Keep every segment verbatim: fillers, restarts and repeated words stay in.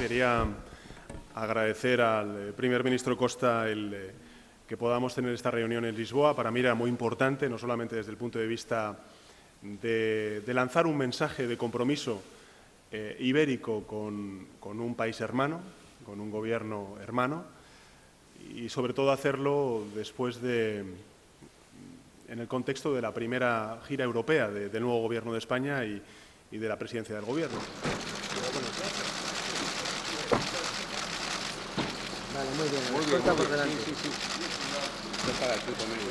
quería agradecer al primer ministro Costa el eh, que podamos tener esta reunión en Lisboa. Para mí era muy importante, no solamente desde el punto de vista de, de lanzar un mensaje de compromiso eh, ibérico con, con un país hermano, con un gobierno hermano, y sobre todo hacerlo después de, en el contexto de la primera gira europea de, del nuevo Gobierno de España y, y de la presidencia del Gobierno. Vale, muy bien. Muy bien, Corta muy por bien. delante. Sí, sí, sí. Yo estaba aquí conmigo.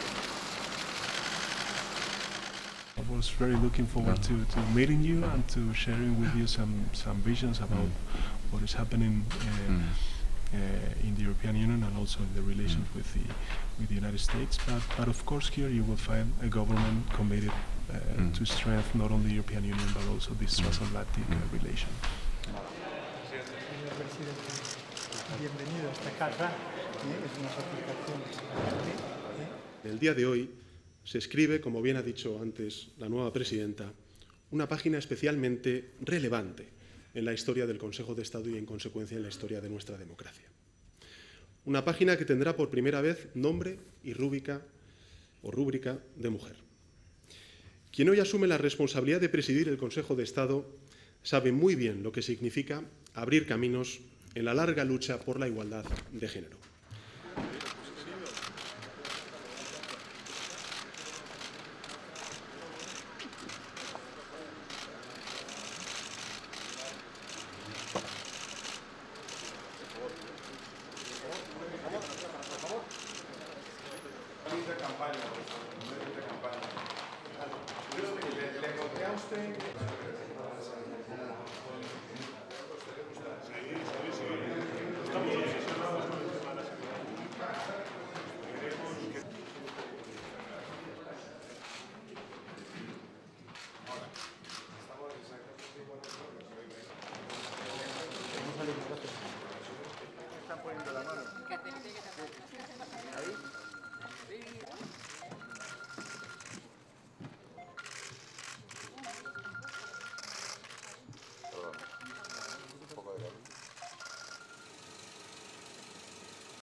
I was very looking forward to, to meeting you and to sharing with you some, some visions about what is happening uh, Mm. uh, in the European Union and also in the relations with the with the United States. But, but of course here you will find a government committed uh, Mm. to strengthen not only the European Union but also this transatlantic uh, relation. Señor presidente, bienvenido a esta casa. ¿eh? Es una satisfacción visitarte. ¿eh? El día de hoy se escribe, como bien ha dicho antes la nueva presidenta, una página especialmente relevante en la historia del Consejo de Estado y, en consecuencia, en la historia de nuestra democracia. Una página que tendrá por primera vez nombre y rúbrica o rúbrica de mujer. Quien hoy asume la responsabilidad de presidir el Consejo de Estado sabe muy bien lo que significa abrir caminos en la larga lucha por la igualdad de género. de campaña, de campaña. Yo le, le conté a usted